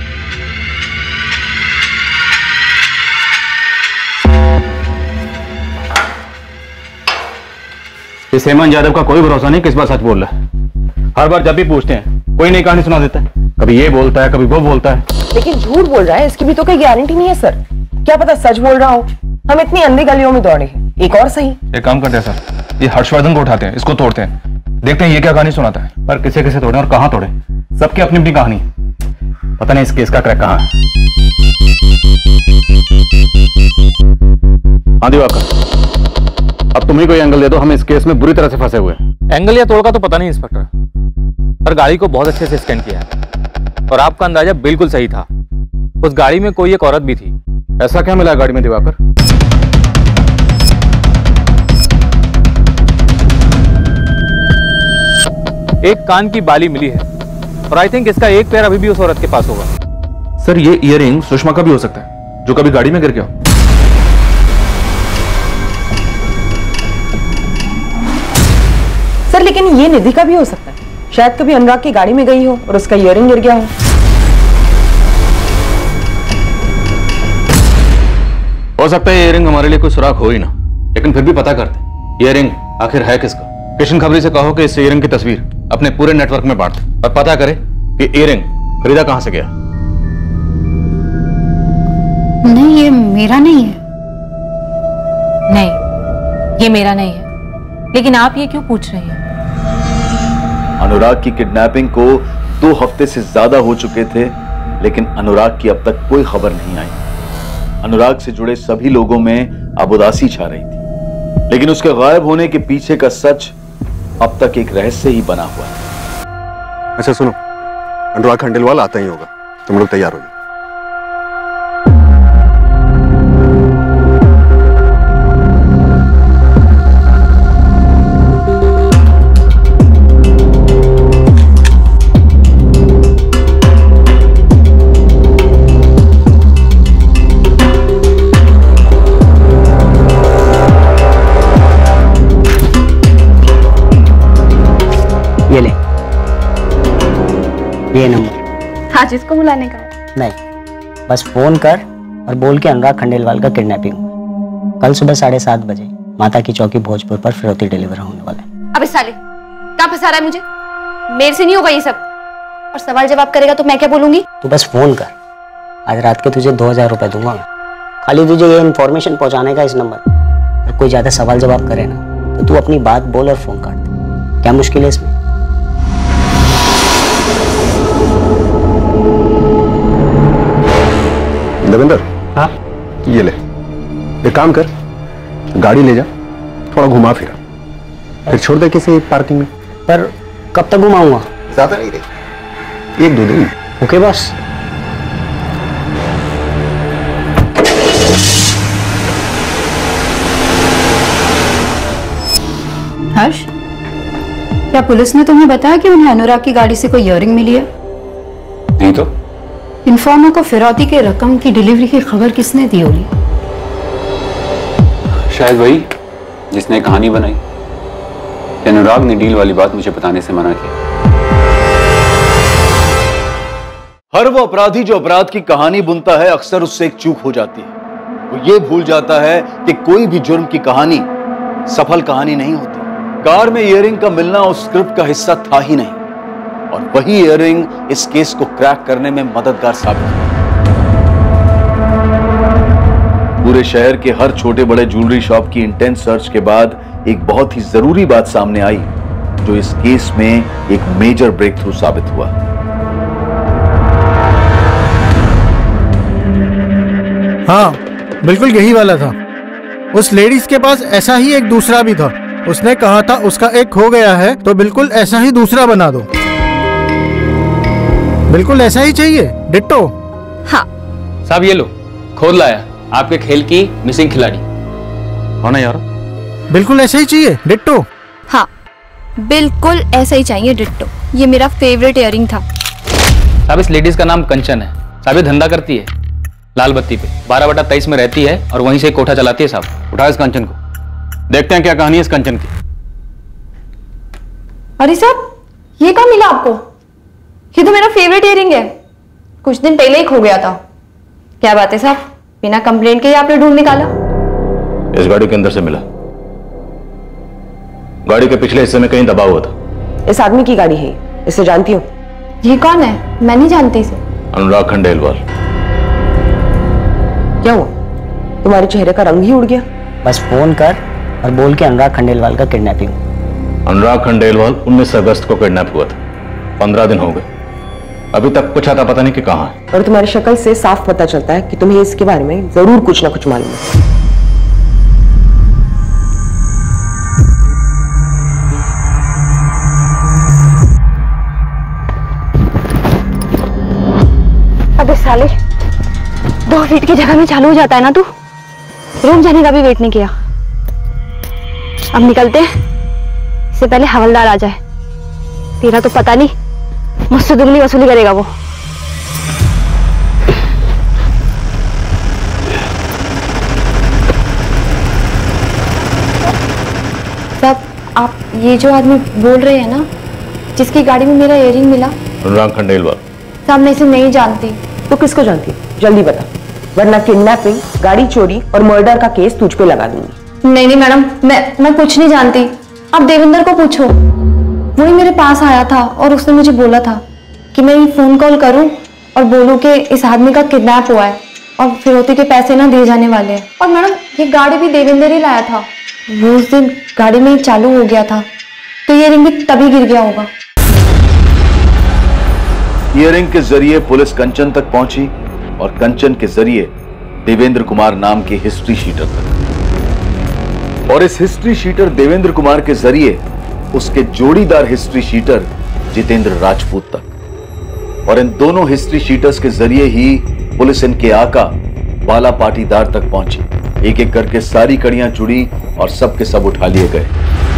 इस हेमंत यादव का कोई भरोसा नहीं किस बार सच बोल रहा है। हर बार जब भी पूछते हैं कोई नई कहानी सुना देता है, कभी ये बोलता है कभी वो बोलता है। लेकिन झूठ बोल रहा है इसकी भी तो कोई गारंटी नहीं है सर। क्या पता सच बोल रहा हो। हम इतनी अंधी गलियों में दौड़े हैं, एक और सही। एक काम करते हैं सर, ये हर्षवर्धन को उठाते हैं, इसको तोड़ते हैं, देखते हैं ये क्या कहानी सुनाता है। पर किसे किसे तोड़े और कहां तोड़े, सबकी अपनी अपनी कहानी। पता नहीं इस केस का क्रैक कहां है। हाँ दिवाकर, अब तुम ही कोई एंगल दे दो, हम इस केस में बुरी तरह से फंसे हुए हैं। एंगल या तोड़ का तो पता नहीं इंस्पेक्टर, पर गाड़ी को बहुत अच्छे से स्कैन किया है और आपका अंदाजा बिल्कुल सही था। उस गाड़ी में कोई एक औरत भी थी। ऐसा क्या मिला गाड़ी में दिवाकर? एक कान की बाली मिली है और आई थिंक इसका एक पैर अभी भी उस औरत के पास होगा। सर ये इयररिंग सुषमा का भी हो सकता है, जो कभी गाड़ी में गिर गया। सर लेकिन ये निधि का भी हो सकता है। शायद कभी अनुराग की गाड़ी में गई हो और उसका इयररिंग गिर गया हो। सकता है इयररिंग हमारे लिए कोई सुराग हो ही ना, लेकिन फिर भी पता करते इयररिंग आखिर है किसका। किशन खबरी से कहो कि इस इयररिंग की तस्वीर अपने पूरे नेटवर्क में बांट दे और पता करे कि इयररिंग खरीदा कहां से गया। नहीं, ये मेरा नहीं है। नहीं, ये मेरा नहीं है। लेकिन आप ये क्यों पूछ रही हैं? अनुराग की किडनैपिंग को 2 हफ्ते से ज्यादा हो चुके थे, लेकिन अनुराग की अब तक कोई खबर नहीं आई। अनुराग से जुड़े सभी लोगों में अब उदासी छा रही थी, लेकिन उसके गायब होने के पीछे का सच अब तक एक रहस्य ही बना हुआ है। अच्छा सुनो, अनुराग खंडेलवाल आता ही होगा, तुम लोग तैयार हो जाओ। ये ले, ये नंबर। आज इसको बुलाने का है? नहीं, बस फोन कर और बोल के अनुराग खंडेलवाल का किडनैपिंग कल सुबह 7:30 बजे माता की चौकी भोजपुर पर फिरौती डिलीवर होने वाला है। अबे साले, कहाँ फंसा रहा है मुझे? मेरे से नहीं होगा ये सब। और सवाल जवाब करेगा तो मैं क्या बोलूंगी? तू बस फोन कर, आज रात के तुझे 2000 रुपए दूंगा मैं। खाली तुझे ये इन्फॉर्मेशन पहुंचाने का इस नंबर। अगर कोई ज्यादा सवाल जवाब करे ना तो तू अपनी बात बोल और फोन काट दे। क्या मुश्किल है इसमें? देवेंद्र, हाँ ये ले, एक काम कर, गाड़ी ले जा, थोड़ा घुमा फिरा, फिर छोड़ दे किसी पार्किंग में। पर कब तक घुमाऊंगा? ज्यादा नहीं रही, 1-2 दिन। ओके बस। हर्ष, क्या पुलिस ने तुम्हें बताया कि उन्हें अनुराग की गाड़ी से कोई इयररिंग मिली है? नहीं तो इन्फॉर्मर को फिरौती के रकम की डिलीवरी की खबर किसने दी होगी? शायद वही जिसने कहानी बनाई। अनुराग ने डील वाली बात मुझे बताने से मना किया। हर वो अपराधी जो अपराध की कहानी बुनता है अक्सर उससे एक चूक हो जाती है। वो ये भूल जाता है कि कोई भी जुर्म की कहानी सफल कहानी नहीं होती। कार में इयररिंग का मिलना उस स्क्रिप्ट का हिस्सा था ही नहीं, और वही इयररिंग इस केस को क्रैक करने में मददगार साबित हुई। पूरे शहर के हर छोटे बड़े ज्वेलरी शॉप की इंटेंस सर्च के बाद एक बहुत ही जरूरी बात सामने आई, जो इस केस में एक मेजर ब्रेक थ्रू साबित हुआ। हाँ, बिल्कुल यही वाला था। उस लेडीज के पास ऐसा ही एक दूसरा भी था। उसने कहा था उसका एक खो गया है तो बिल्कुल ऐसा ही दूसरा बना दो। बिल्कुल ऐसा ही चाहिए, डिट्टो। हाँ साहब ये लो, खोद लाया आपके खेल की मिसिंग खिलाड़ी। हाँ ना यार, बिल्कुल ऐसा ही चाहिए, डिट्टो। हाँ बिल्कुल ऐसा ही चाहिए, डिट्टो। ये मेरा फेवरेट इयरिंग था। साहब इस लेडीज का नाम कंचन है। साहब ये धंधा करती है लाल बत्ती पे, 12/23 में रहती है और वहीं से कोठा चलाती है। साहब उठाओ इस कंचन को, देखते हैं क्या कहानी है इस कंचन की। अरे साहब ये कहाँ मिला आपको? ये तो मेरा फेवरेट इयरिंग है, कुछ दिन पहले ही खो गया था। क्या बात है साहब, बिना कंप्लेंट के ही आपने ढूंढ निकाला? इस गाड़ी के अंदर से मिला, गाड़ी के पिछले हिस्से में कहीं दबा हुआ था। इस आदमी की गाड़ी है, इसे जानती हो? ये कौन है? मैं नहीं जानती इसे। अनुराग खंडेलवाल। क्या हुआ, तुम्हारे चेहरे का रंग ही उड़ गया? बस फोन कर और बोल के अनुराग खंडेलवाल का किडनैपिंग। अनुराग खंडेलवाल 19 अगस्त को किडनैप हुआ था। 15 दिन हो गए, अभी तक कुछ आता पता नहीं कि कहाँ है। और तुम्हारी शक्ल से साफ पता चलता है कि तुम्हें इसके बारे में जरूर कुछ ना कुछ मालूम है। अबे साले, 2 फीट की जगह में चालू हो जाता है ना तू। रूम जाने का भी वेट नहीं किया। अब निकलते हैं, इससे पहले हवलदार आ जाए। तेरा तो पता नहीं, मुझसे दुगनी वसूली करेगा वो। सब आप ये जो आदमी बोल रहे हैं ना, जिसकी गाड़ी में मेरा इयरिंग मिला? अनुराग खंडेलवाल। साहब मैं इसे नहीं जानती। तो किसको जानती है? जल्दी बता, वरना किडनैपिंग, गाड़ी चोरी और मर्डर का केस तुझ पे लगा दूंगी। नहीं नहीं मैडम, मैं कुछ नहीं जानती। आप देवेंद्र को पूछो, वही मेरे पास आया था और उसने मुझे बोला था कि मैं फोन कॉल करूं और बोलूं कि इस आदमी का किडनैप हुआ है और फिरौती के पैसे ना दिए जाने वाले हैं। और मैडम ये गाड़ी भी देवेंद्र ही लाया था। वो उस दिन गाड़ी में ही चालू हो गया था, तो ये रिंग भी तभी गिर गया होगा। इयरिंग के जरिए पुलिस कंचन तक पहुंची और कंचन के जरिए देवेंद्र कुमार नाम के हिस्ट्री शीटर तक, और इस हिस्ट्री शीटर देवेंद्र कुमार के जरिए उसके जोड़ीदार हिस्ट्री शीटर जितेंद्र राजपूत तक, और इन दोनों हिस्ट्री शीटर्स के जरिए ही पुलिस इनके आका बाला पाटीदार तक पहुंची। एक एक करके सारी कड़ियां जुड़ी और सब के सब उठा लिए गए।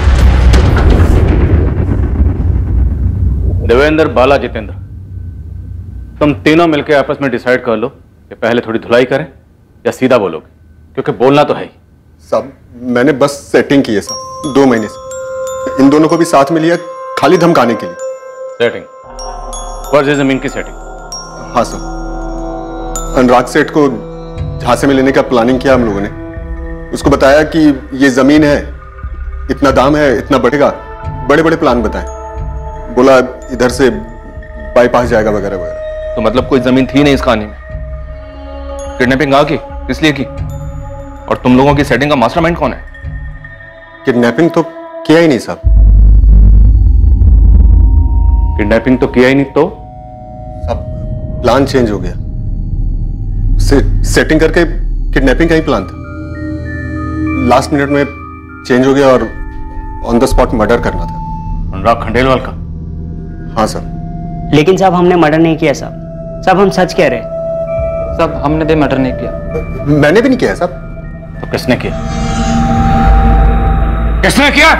देवेंद्र, बाला, जितेंद्र, तुम तीनों मिलकर आपस में डिसाइड कर लो कि पहले थोड़ी धुलाई करें या सीधा बोलोगे, क्योंकि बोलना तो है ही। साहब मैंने बस सेटिंग की है साहब, 2 महीने से। इन दोनों को भी साथ में लिया खाली धमकाने के लिए। सेटिंग? फर्ज जमीन की सेटिंग? हाँ सर, अनुराग सेठ को झांसे में लेने का प्लानिंग किया हम लोगों ने। उसको बताया कि ये जमीन है, इतना दाम है, इतना बढ़ेगा, बड़े बड़े प्लान बताए। बोला इधर से बाईपास जाएगा वगैरह वगैरह। तो मतलब कोई जमीन थी नहीं इस कहानी में? किडनैपिंग आ की किस लिए की? और तुम लोगों की सेटिंग का मास्टरमाइंड कौन है? किडनैपिंग तो किया ही नहीं साहब। किडनैपिंग तो किया ही नहीं तो? सब प्लान चेंज हो गया। सेटिंग करके किडनैपिंग का ही प्लान था, लास्ट मिनट में चेंज हो गया और ऑन द स्पॉट मर्डर करना था। अनुराग खंडेलवाल का? हाँ सर। लेकिन साहब हमने मर्डर नहीं किया साहब। साहब हम सच कह रहे हैं। साहब हमने भी मर्डर नहीं किया। मैंने भी नहीं किया साहब। तो किसने किया? किसने किया?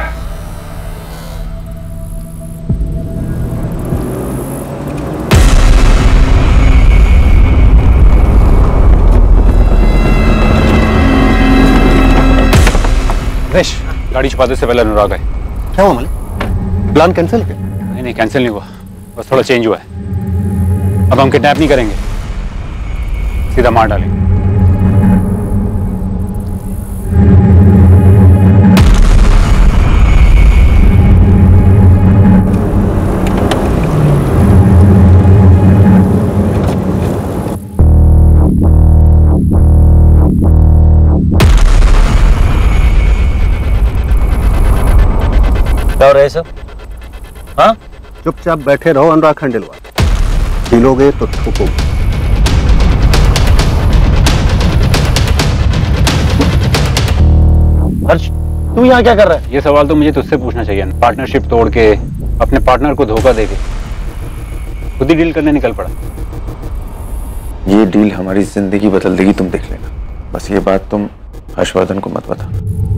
रमेश, गाड़ी छुपाने से पहले अनुराग आए। क्या हुआ मालिक? प्लान कैंसिल किया? नहीं कैंसिल नहीं हुआ, बस थोड़ा चेंज हुआ है। अब हम किडनैप नहीं करेंगे, सीधा मार डालेंगे। क्या हो रहा है सब? हाँ, चुपचाप बैठे रहो अनुराग खंडेलवाल। हिलोगे तो ठोकोगे। हर्ष, तू यहाँ क्या कर रहा है? ये सवाल तो मुझे तुझसे पूछना चाहिए ना। पार्टनरशिप तोड़ के, अपने पार्टनर को धोखा देके खुद ही डील करने निकल पड़ा। ये डील हमारी जिंदगी बदल देगी, तुम देख लेना। बस ये बात तुम हर्षवर्धन को मत बता।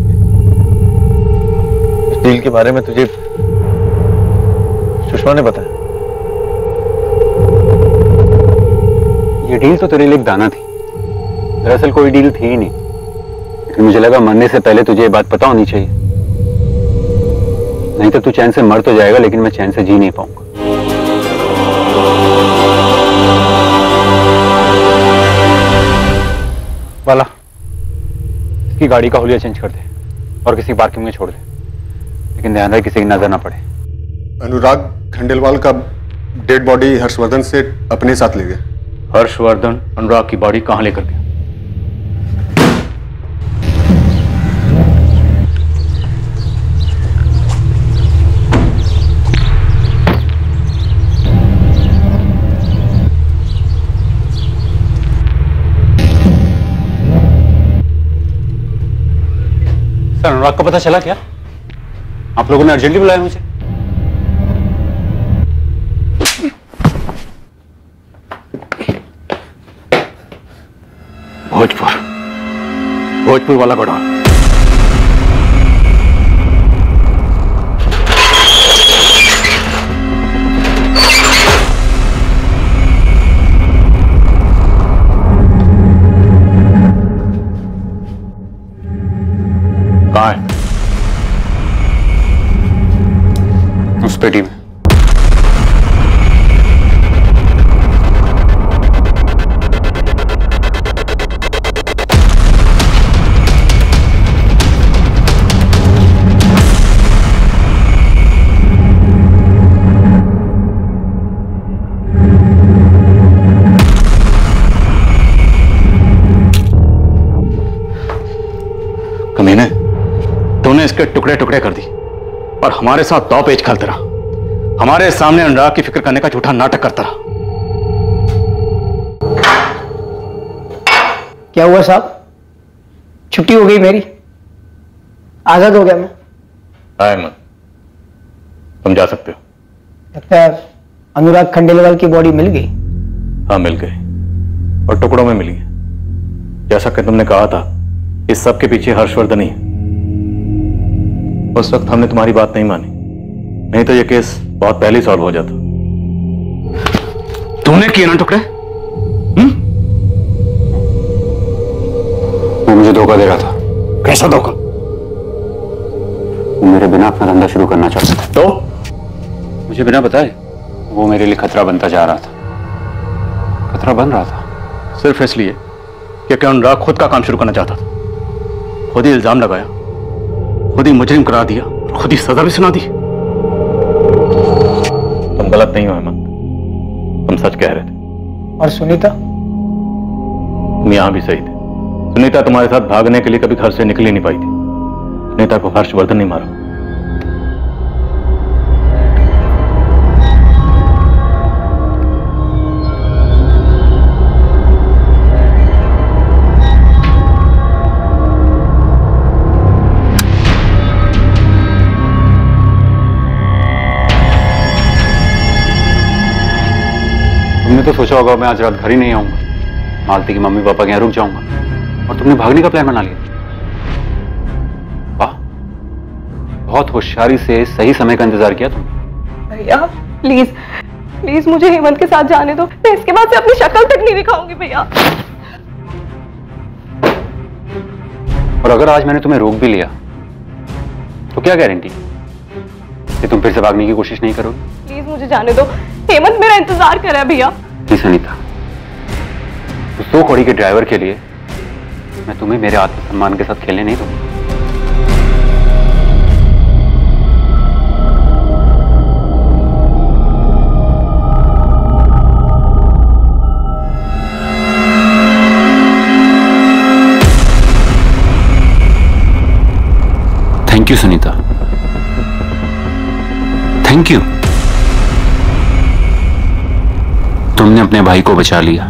इस डील के बारे में तुझे सुषमा ने बताया? ये डील तो तेरे लिए एक दाना थी, दरअसल कोई डील थी ही नहीं। लेकिन मुझे लगा मरने से पहले तुझे ये बात पता होनी चाहिए, नहीं तो तू चैन से मर तो जाएगा लेकिन मैं चैन से जी नहीं पाऊंगा। वाला, इसकी गाड़ी का हुलिया चेंज कर दे और किसी पार्किंग में छोड़ दे, लेकिन ध्यान रहे किसी की नजर ना पड़े। अनुराग खंडेलवाल का डेड बॉडी हर्षवर्धन से अपने साथ ले गए। हर्षवर्धन अनुराग की बॉडी कहां लेकर गया? सर, अनुराग का पता चला क्या? आप लोगों ने अर्जेंटली बुलाया मुझे। भोजपुर वाला गोडाउन। कहाँ है? उस पेटी में। कमीने, तूने इसके टुकड़े टुकड़े कर दी और हमारे साथ दो पेच खेलते रहा। हमारे सामने अनुराग की फिक्र करने का झूठा नाटक करता रहा। क्या हुआ साहब? छुट्टी हो गई मेरी, आजाद हो गया मैं। हेमंत, तुम जा सकते हो। लगता है अनुराग खंडेलवाल की बॉडी मिल गई। हाँ, मिल गई और टुकड़ों में मिली है। जैसा कि तुमने कहा था, इस सब के पीछे हर्षवर्धन ही है। उस वक्त हमने तुम्हारी बात नहीं मानी, नहीं तो यह केस बहुत पहले सॉल्व हो जाता। तुमने किए ना टुकड़े? वो मुझे धोखा दे रहा था। कैसा धोखा? वो मेरे बिना अपना धंधा शुरू करना चाहता था। तो मुझे बिना बताए वो मेरे लिए खतरा बनता जा रहा था। खतरा बन रहा था सिर्फ इसलिए क्योंकि अनुराग खुद का काम शुरू करना चाहता था। खुद ही इल्जाम लगाया, खुद ही मुजरिम करा दिया, खुद ही सजा भी सुना दी। तुम गलत नहीं हो हेमंत, तुम सच कह रहे थे। और सुनीता? तुम यहां भी सही थे। सुनीता तुम्हारे साथ भागने के लिए कभी घर से निकल ही नहीं पाई थी। सुनीता को हर्षवर्धन नहीं मारा। तुमने तो सोचा होगा मैं आज रात घर ही नहीं आऊंगा, मालती की मम्मी पापा के यहाँ रुक जाऊंगा, और तुमने भागने का प्लान बना लिया। वाह, बहुत होशियारी से सही समय का इंतजार किया तुमने। भैया प्लीज प्लीज मुझे हेमंत के साथ जाने दो, मैं इसके बाद से अपनी शक्ल तक नहीं दिखाऊंगी भैया। और अगर आज मैंने तुम्हें रोक भी लिया तो क्या गारंटी कि तुम फिर से भागने की कोशिश नहीं करोगे? प्लीज मुझे जाने दो, हेमंत मेरा इंतजार कर रहा है भैया। नहीं सुनीता, उस 2 कौड़ी के ड्राइवर के लिए मैं तुम्हें मेरे आत्मसम्मान के साथ खेलने नहीं दूंगा। Thank you Sunita, thank you. तुमने अपने भाई को बचा लिया।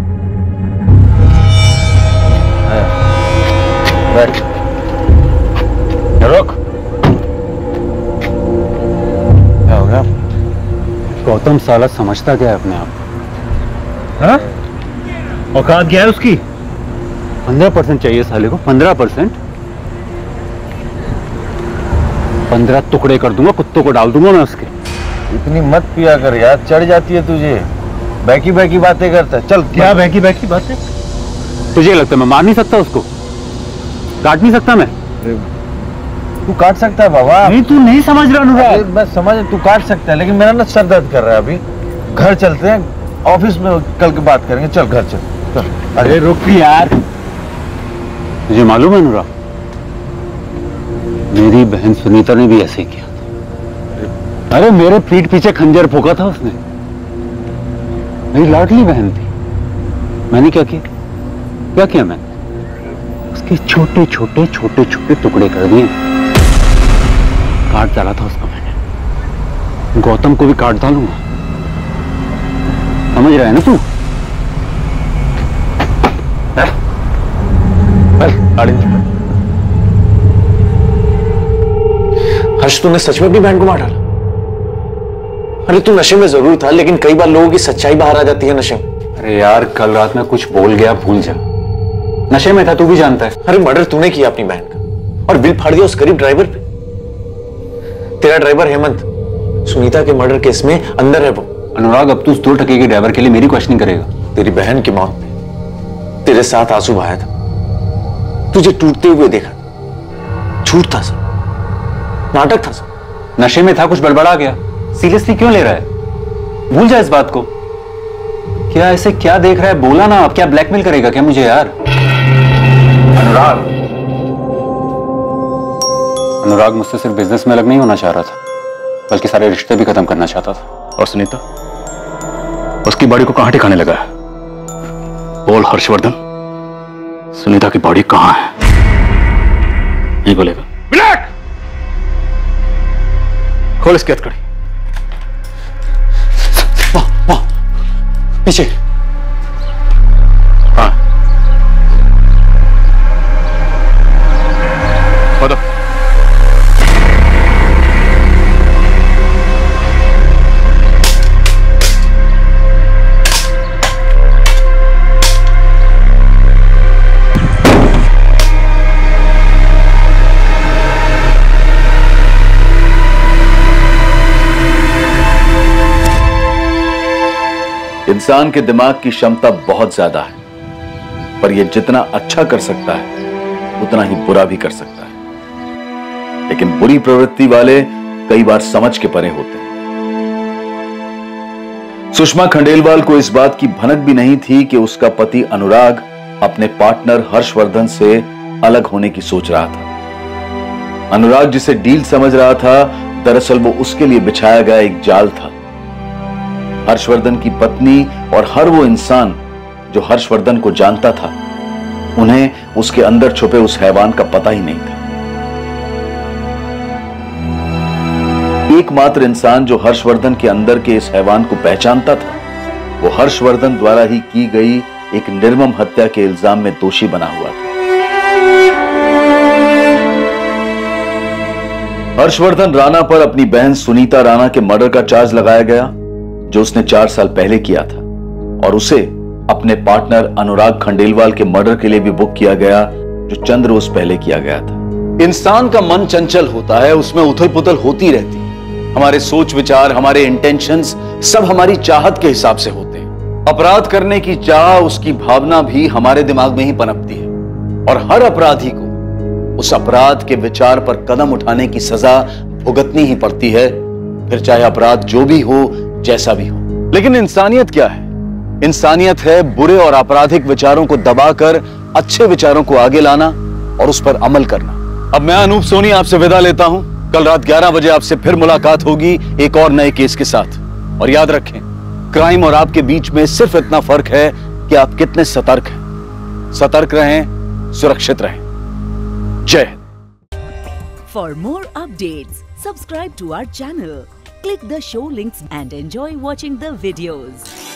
गौतम साला समझता क्या है अपने आप? हाँ? औकात क्या है उसकी? 15% चाहिए साले को। 15%? 15 टुकड़े कर दूंगा, कुत्तों को डाल दूंगा मैं उसके। इतनी मत पिया कर यार, चढ़ जाती है तुझे। बैकी बैकी बातें करता है। चल। क्या बैकी बैकी बातें? तुझे लगता है मैं मार नहीं सकता उसको? काट नहीं सकता मैं? तू काट सकता है बाबा। नहीं, तू नहीं समझ रहा अनुराग। मैं समझ, तू काट सकता है, लेकिन मेरा ना सर दर्द कर रहा है अभी। घर चलते हैं, ऑफिस में कल की बात करेंगे। चल घर चल। चल। अरे रुक यार। मुझे मालूम है अनुराग, मेरी बहन सुनीता ने भी ऐसे ही किया था। अरे मेरे पीठ पीछे खंजर फूंका था उसने। मेरी लाडली बहन थी। मैंने क्या किया? क्या किया मैंने? उसके छोटे छोटे छोटे छोटे टुकड़े कर दिए। काट डाला था उसको मैंने। गौतम को भी काट डालूंगा। समझ रहा है ना तू? हर्ष, तूने सच में अपनी बहन को मार डाला? अरे तू नशे में जरूर था, लेकिन कई बार लोगों की सच्चाई बाहर आ जाती है नशे में। अरे यार, कल रात में कुछ बोल गया, भूल जा। नशे में था, तू भी जानता है। अरे मर्डर तूने किया अपनी बहन का, और बिल फाड़ दिया उस गरीब ड्राइवर पे। तेरा ड्राइवर हेमंत सुनीता के मर्डर केस में अंदर है वो। अनुराग, अब तू उस 2 टके के ड्राइवर के लिए मेरी क्वेश्चनिंग करेगा? तेरी बहन की मौत में तेरे साथ आंसू बहाया था, तुझे टूटते हुए देखा। झूठ था सब, नाटक था सब। नशे में था, कुछ बड़बड़ा गया। सीरियसली क्यों ले रहा है? भूल जा इस बात को। क्या ऐसे क्या देख रहा है? बोला ना। अब क्या ब्लैकमेल करेगा क्या मुझे यार? अनुराग मुझसे सिर्फ बिजनेस में अलग नहीं होना चाह रहा था, बल्कि सारे रिश्ते भी खत्म करना चाहता था। और सुनीता, उसकी बॉडी को कहां ठिकाने लगा है? बोल हर्षवर्धन, सुनीता की बॉडी कहां है? नहीं बोलेगा? विनायक, खोल इसकी हथकड़ी। पीछे। हाँ, खोदो। इंसान के दिमाग की क्षमता बहुत ज्यादा है, पर यह जितना अच्छा कर सकता है उतना ही बुरा भी कर सकता है। लेकिन बुरी प्रवृत्ति वाले कई बार समझ के परे होते हैं। सुषमा खंडेलवाल को इस बात की भनक भी नहीं थी कि उसका पति अनुराग अपने पार्टनर हर्षवर्धन से अलग होने की सोच रहा था। अनुराग जिसे डील समझ रहा था, दरअसल वो उसके लिए बिछाया गया एक जाल था। हर्षवर्धन की पत्नी और हर वो इंसान जो हर्षवर्धन को जानता था, उन्हें उसके अंदर छुपे उस हैवान का पता ही नहीं था। एकमात्र इंसान जो हर्षवर्धन के अंदर के इस हैवान को पहचानता था, वो हर्षवर्धन द्वारा ही की गई एक निर्मम हत्या के इल्जाम में दोषी बना हुआ था। हर्षवर्धन राणा पर अपनी बहन सुनीता राणा के मर्डर का चार्ज लगाया गया, जो उसने 4 साल पहले किया था, और उसे अपने पार्टनर अनुराग खंडेलवाल के मर्डर के लिए भी बुक किया गया, जो चंद रोज पहले किया गया था। इंसान का मन चंचल होता है, उसमें उथल पुथल होती रहती है। हमारे सोच विचार, हमारे इंटेंशंस सब हमारी चाहत के हिसाब से होते हैं। अपराध करने की चाह, उसकी भावना भी हमारे दिमाग में ही पनपती है, और हर अपराधी को उस अपराध के विचार पर कदम उठाने की सजा भुगतनी ही पड़ती है, फिर चाहे अपराध जो भी हो, जैसा भी हो। लेकिन इंसानियत क्या है? इंसानियत है बुरे और आपराधिक विचारों को दबाकर अच्छे विचारों को आगे लाना और उस पर अमल करना। अब मैं अनूप सोनी आपसे विदा लेता हूं। कल रात 11 बजे आपसे फिर मुलाकात होगी एक और नए केस के साथ। और याद रखें, क्राइम और आपके बीच में सिर्फ इतना फर्क है कि आप कितने सतर्क हैं। सतर्क रहें, सुरक्षित रहें। जय Hind. For more updates, subscribe to our channel, click the show links and enjoy watching the videos.